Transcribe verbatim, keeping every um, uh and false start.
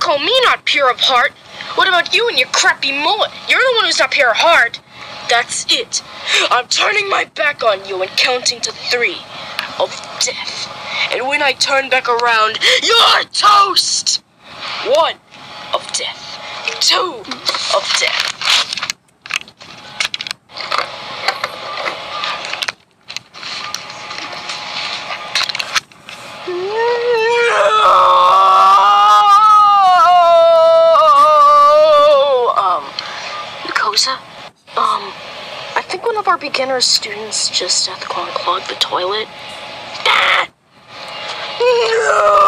call me not pure of heart. What about you and your crappy mullet? You're the one who's not pure of heart. That's it. I'm turning my back on you and counting to three of death. And when I turn back around, you're toast! One of death. Two of death. Um, Nakosa? Um, I think one of our beginner students just had to clog the toilet. Ah! No!